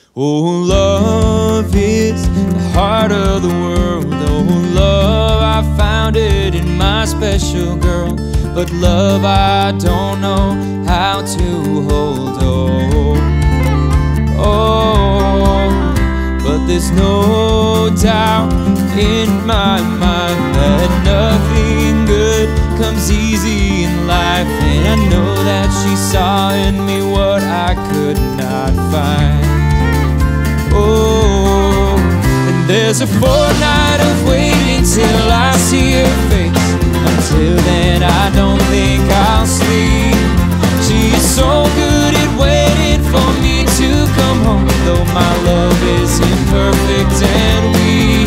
Oh, love is the heart of the world. Oh, love, I found it in my special girl. But love, I don't know how to hold. But there's no doubt in my mind that nothing good comes easy in life. And I know that she saw in me what I could not find. Oh, and there's a fortnight of waiting till I see her face. Until then I don't think I'll sleep. She is so good at waiting for me to come home, though my love is imperfect and weak.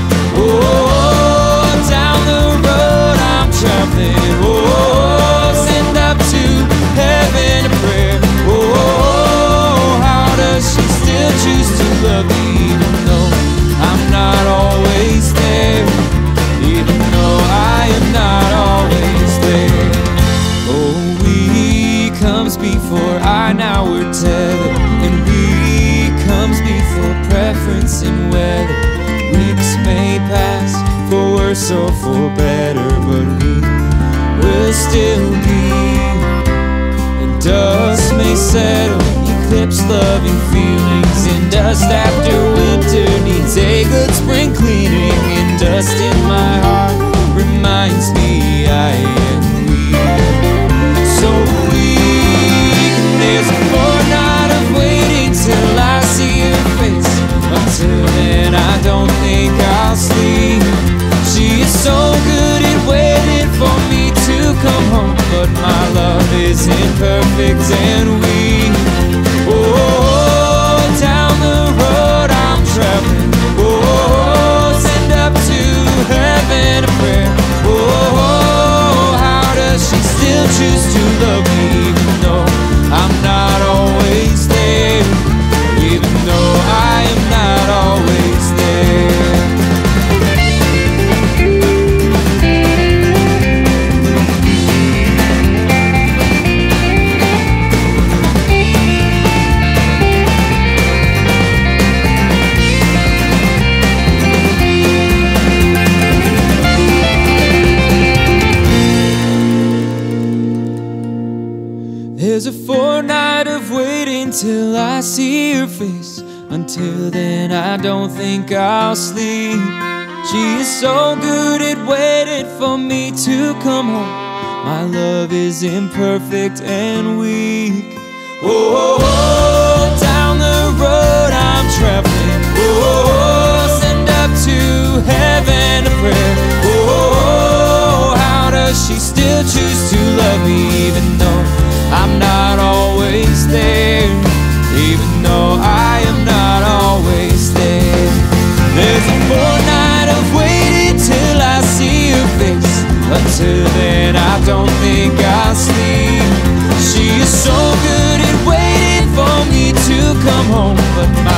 Oh, down the road I'm traveling. Oh, send up to heaven a prayer. Oh, how does she still choose to love me, even though I'm not always there, even though I am not always there. Oh, week comes before I now we're tethered, and week comes before preference and weather. Weeks may pass for worse or for better, but we will still be. And dust may settle, eclipse loving feelings, and dust after winter needs a good spring cleaning. And dust in my heart reminds me I am weak, so weak. And there's a fortnight of waiting till I see her face. Until then I don't think I'll sleep. She is so good at waiting for me to come home, but my love is imperfect and weak. Oh, down the road I'm traveling. Oh, send up to heaven a prayer. Oh, how does she still choose to love me, even though I'm not always there, even though I am not always there. There's a fortnight of waiting till I see her face. Until then I don't think I'll sleep. She is so good at waiting for me to come home. My love is imperfect and weak. Oh, down the road I'm traveling. Oh, send up to heaven a prayer. Oh, how does she still choose to love me, even though I'm not always there, even though I am not always there. There's a fortnight of waiting till I see her face. Until then I don't think I'll sleep. She is so good at waiting for me to come home, but my